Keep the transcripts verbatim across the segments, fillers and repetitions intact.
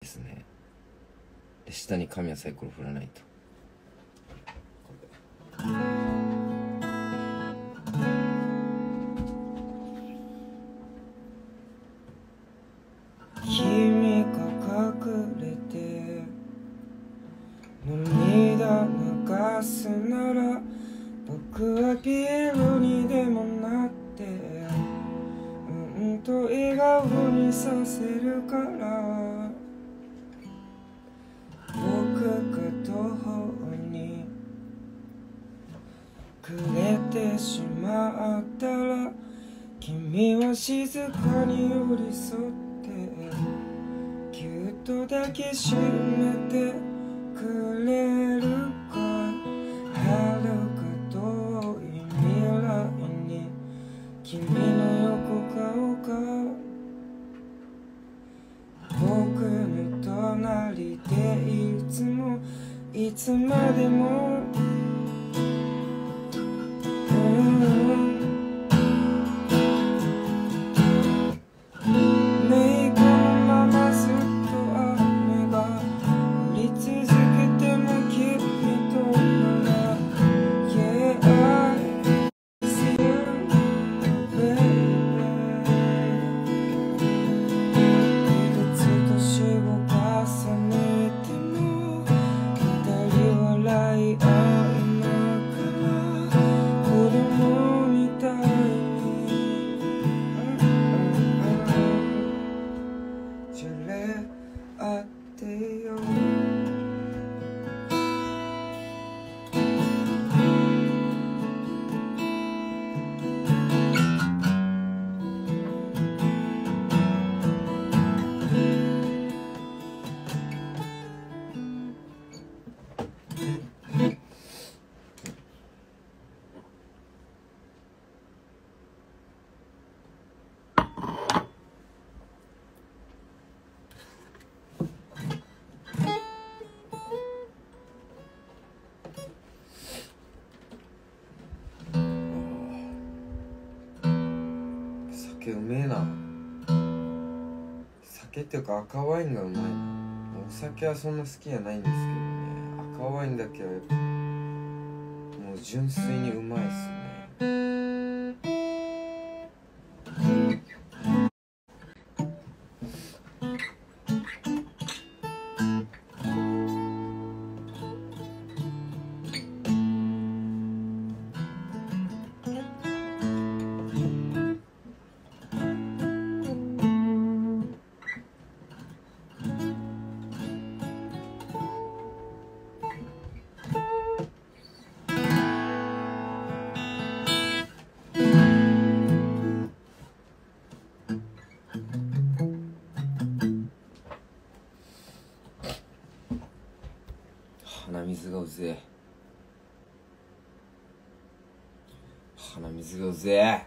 ですね。で下に紙はサイコロ振らないと。 君が隠れて涙流すなら僕はピエロにでもなってうんと笑顔にさせるから。僕が途方に暮れてしまったら君は静かに寄り添ってぎゅっと抱きしめてくれるか。遥か遠い未来に君の横顔が僕の隣でいつもいつまでも、うんメイクのままずっと雨が降り続けても君となら Yeah, I see you, baby。 いくつ年を重ねても二人笑い合うのから子供みたいにじゃれ合ってよ。 酒うめえな。酒っていうか赤ワインがうまいな。お酒はそんな好きじゃないんですけどね、赤ワインだけはやっぱもう純粋にうまいっすね。鼻水がうぜえ。鼻水がうぜえ。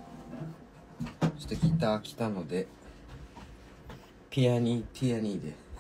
ちょっとギター来たのでピアニーピアニーで